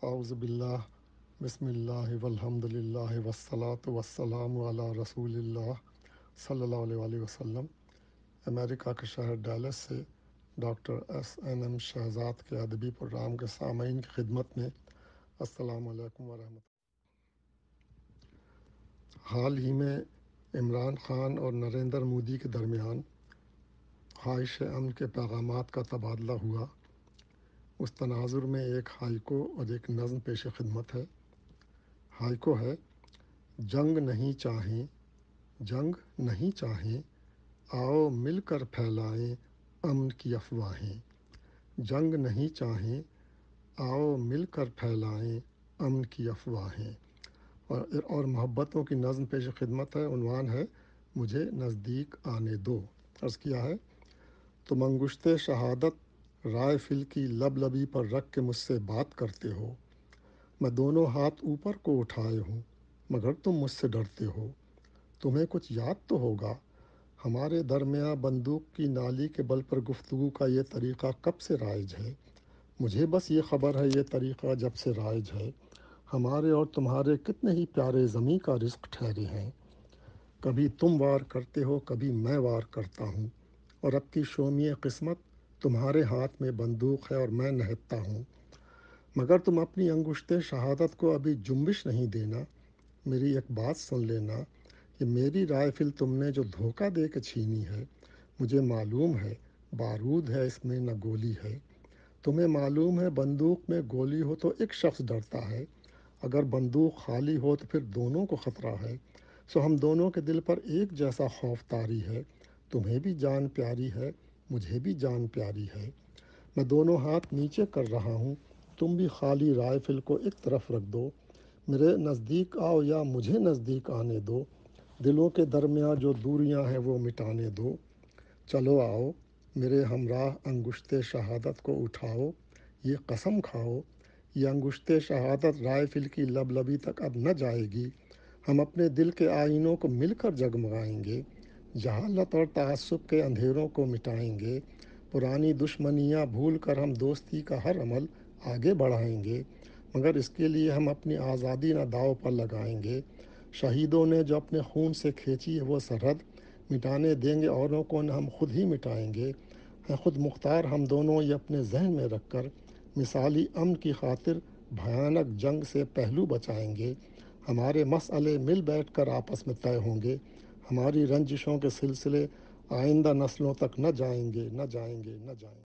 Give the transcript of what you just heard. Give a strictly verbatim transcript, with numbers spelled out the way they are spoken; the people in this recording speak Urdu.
اعوذ باللہ بسم اللہ والحمد للہ والصلاۃ والسلام علی رسول اللہ صلی اللہ علیہ وآلہ وسلم۔ امریکہ کے شہر ڈیلس سے doctor S N M Shahzad کے ادبی پروگرام کے سامعین کی خدمت میں السلام علیکم ورحمۃ اللہ۔ حال ہی میں عمران خان اور نریندر مودی کے درمیان خواہش امن کے پیغامات کا تبادلہ ہوا۔ اس تناظر میں ایک ہائیکو اور ایک نظم پیش خدمت ہے۔ ہائیکو ہے: جنگ نہیں چاہیں جنگ نہیں چاہیں آؤ مل کر پھیلائیں امن کی افواہیں۔ جنگ نہیں چاہیں آؤ مل کر پھیلائیں امن کی افواہیں۔ اور اور محبتوں کی نظم پیش خدمت ہے۔ عنوان ہے مجھے نزدیک آنے دو۔ عرض کیا ہے: تم انگشت شہادت رائے فل کی لب لبی پر رکھ کے مجھ سے بات کرتے ہو۔ میں دونوں ہاتھ اوپر کو اٹھائے ہوں مگر تم مجھ سے ڈرتے ہو۔ تمہیں کچھ یاد تو ہوگا ہمارے درمیاں بندوق کی نالی کے بل پر گفتگو کا یہ طریقہ کب سے رائج ہے۔ مجھے بس یہ خبر ہے یہ طریقہ جب سے رائج ہے۔ ہمارے اور تمہارے کتنے ہی پیارے زمیں کا رزق ٹھہرے ہیں۔ کبھی تم وار کرتے ہو کبھی میں وار کرتا ہوں، اور اب کی شومی قسمت تمہارے ہاتھ میں بندوق ہے اور میں نہتتا ہوں۔ مگر تم اپنی انگشت شہادت کو ابھی جنبش نہیں دینا۔ میری ایک بات سن لینا، کہ میری رائفل تم نے جو دھوکہ دے کے چھینی ہے، مجھے معلوم ہے بارود ہے اس میں نہ گولی ہے۔ تمہیں معلوم ہے بندوق میں گولی ہو تو ایک شخص ڈرتا ہے، اگر بندوق خالی ہو تو پھر دونوں کو خطرہ ہے۔ سو ہم دونوں کے دل پر ایک جیسا خوف طاری ہے۔ تمہیں بھی جان پیاری ہے مجھے بھی جان پیاری ہے۔ میں دونوں ہاتھ نیچے کر رہا ہوں، تم بھی خالی رائفل کو ایک طرف رکھ دو۔ میرے نزدیک آؤ یا مجھے نزدیک آنے دو۔ دلوں کے درمیاں جو دوریاں ہیں وہ مٹانے دو۔ چلو آؤ میرے ہمراہ انگشت شہادت کو اٹھاؤ، یہ قسم کھاؤ یہ انگشت شہادت رائفل کی لب لبی تک اب نہ جائے گی۔ ہم اپنے دل کے آئینوں کو مل کر جگمگائیں گے، جہالت اور تعصب کے اندھیروں کو مٹائیں گے۔ پرانی دشمنیاں بھول کر ہم دوستی کا ہر عمل آگے بڑھائیں گے، مگر اس کے لیے ہم اپنی آزادی نہ داؤ پر لگائیں گے۔ شہیدوں نے جو اپنے خون سے کھینچی ہے وہ سرحد، مٹانے دیں گے اوروں کو نہ ہم خود ہی مٹائیں گے۔ ہیں خود مختار ہم دونوں یہ اپنے ذہن میں رکھ کر، مثالی امن کی خاطر بھیانک جنگ سے پہلو بچائیں گے۔ ہمارے مسئلے مل بیٹھ کر آپس میں طے ہوں گے، ہماری رنجشوں کے سلسلے آئندہ نسلوں تک نہ جائیں گے نہ جائیں گے نہ جائیں گے